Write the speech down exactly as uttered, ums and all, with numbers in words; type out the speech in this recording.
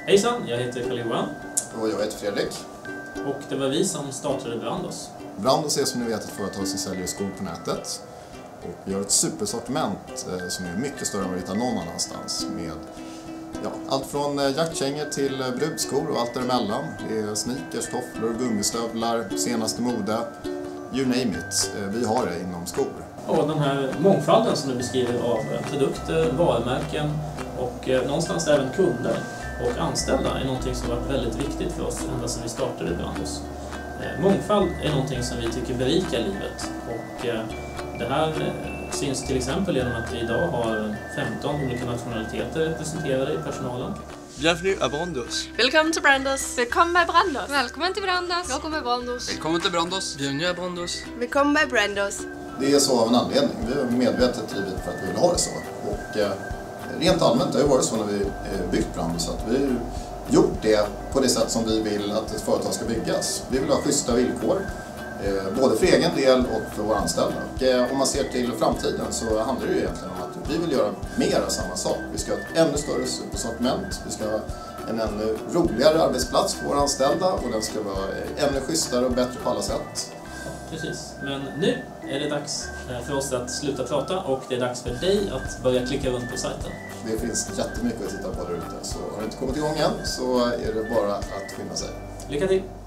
Hejsan, jag heter Carl-Johan. Och jag heter Fredrik. Och det var vi som startade Brandos. Brandos är som ni vet ett företag som säljer skor på nätet. Och vi har ett supersortiment eh, som är mycket större än vad vi hittar någon annanstans. Med ja, allt från jackkängor till brudskor och allt däremellan. Det är sneakers, tofflor, gummistövlar, senaste mode. You name it. Eh, vi har det inom skor. Och den här mångfalden som du beskriver av produkter, varumärken och eh, någonstans även kunder och anställda är någonting som har varit väldigt viktigt för oss ända sedan vi startade Brandos. Eh, mångfald är någonting som vi tycker berikar livet och eh, det här eh, syns till exempel genom att vi idag har femton olika nationaliteter representerade i personalen. Bienvenue à Brandos. Välkommen till Brandos. Välkommen med Brandos. Välkommen till Brandos. Välkommen med Brandos. Välkommen till Brandos. Bienvenue à Brandos. Välkommen med Brandos. Det är så av en anledning. Vi är medvetet drivet för att vi vill ha det så. Och eh, rent allmänt har det varit så när vi eh, byggt Brandos att vi gjort det på det sätt som vi vill att ett företag ska byggas. Vi vill ha schyssta villkor. Eh, både för egen del och för våra anställda. Och, eh, om man ser till framtiden så handlar det ju egentligen om att vi vill göra mer av samma sak. Vi ska ha ett ännu större supersortiment. Vi ska ha en ännu roligare arbetsplats för våra anställda och den ska vara ännu schysstare och bättre på alla sätt. Precis, men nu är det dags för oss att sluta prata och det är dags för dig att börja klicka runt på sajten. Det finns jättemycket att titta på där ute, så har du inte kommit igång än så är det bara att skynda sig. Lycka till!